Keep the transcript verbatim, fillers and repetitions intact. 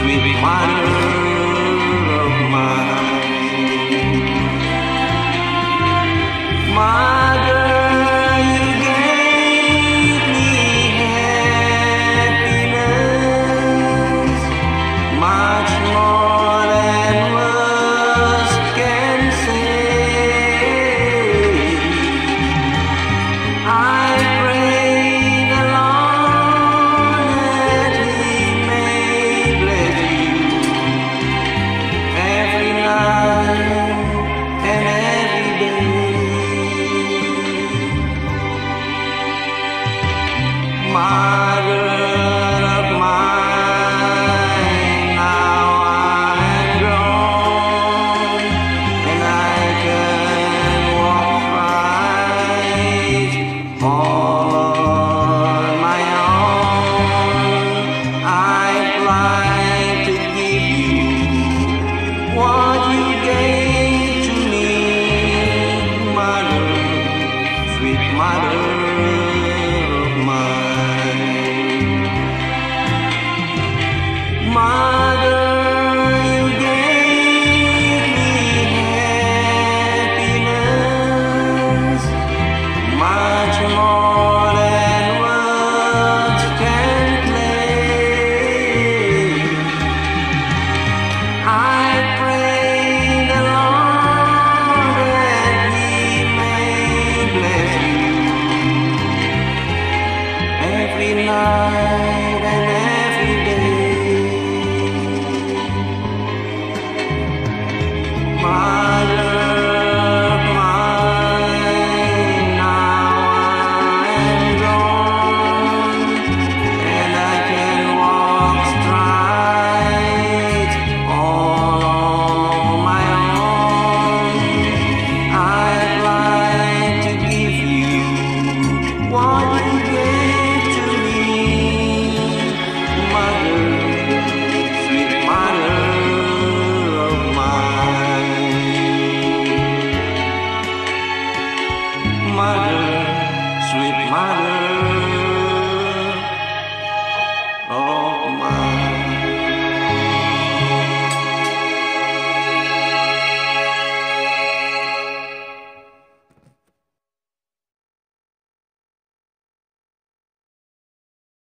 sweet mother of mine. Mother, you gave me happiness, much more than words can say. I pray the Lord that He may bless you every night and every day. Mother of mine, now I am grown, and I can walk right on my own. I'd like to give you what you gave to me, mother, sweet mother of mine. Mother, you gave me happiness, much more than words can play. I pray the Lord that He may bless you every night and every day. My